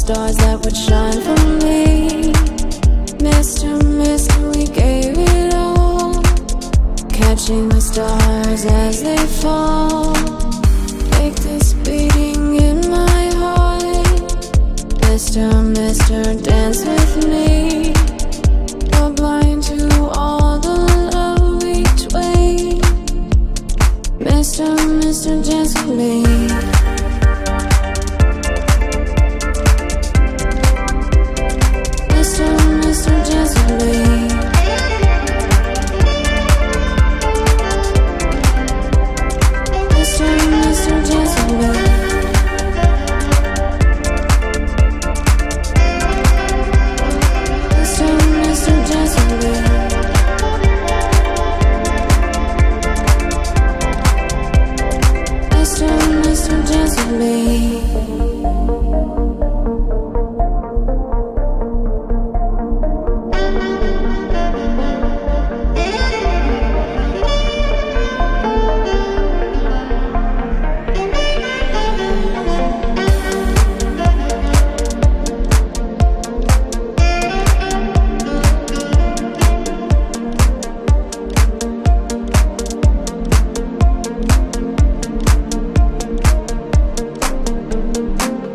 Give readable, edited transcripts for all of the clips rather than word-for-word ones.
stars that would shine for me. Mr. We gave it all, catching the stars as they fall. Take this beating in my heart. Mr. dance with me. You're blind to all the love between. Mr. dance with me. Mr. dance with me. Mr. dance with me. Mr. dance with me. Mr. dance with me.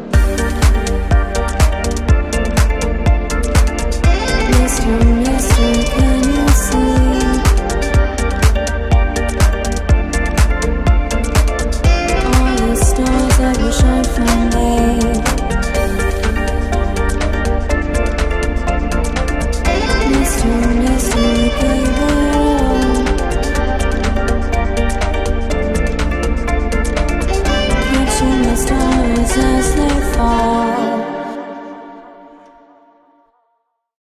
Mr.